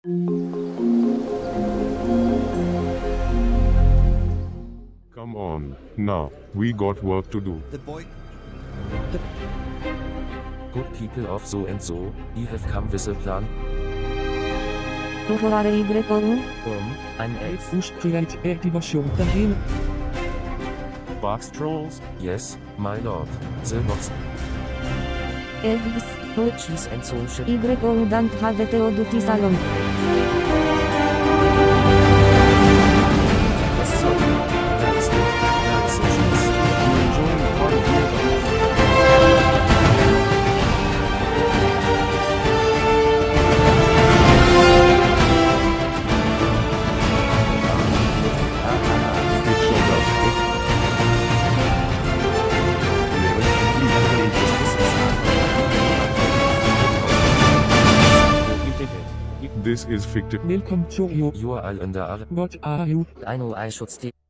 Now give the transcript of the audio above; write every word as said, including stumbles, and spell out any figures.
Come on, now, we got work to do. The boy. Good people of so and so, I have come with a plan. Provare Rewritten. Um, ein Elf. Urspreit activation dahin. Boxtrolls? Yes, my lord. The box. Eggs. Cheese and social. Y don't have a duty salon. Was soll? That is good. That is cheese. You enjoy the part of your This is fictive. Welcome to you. You are all under. What are you? I know I should stay.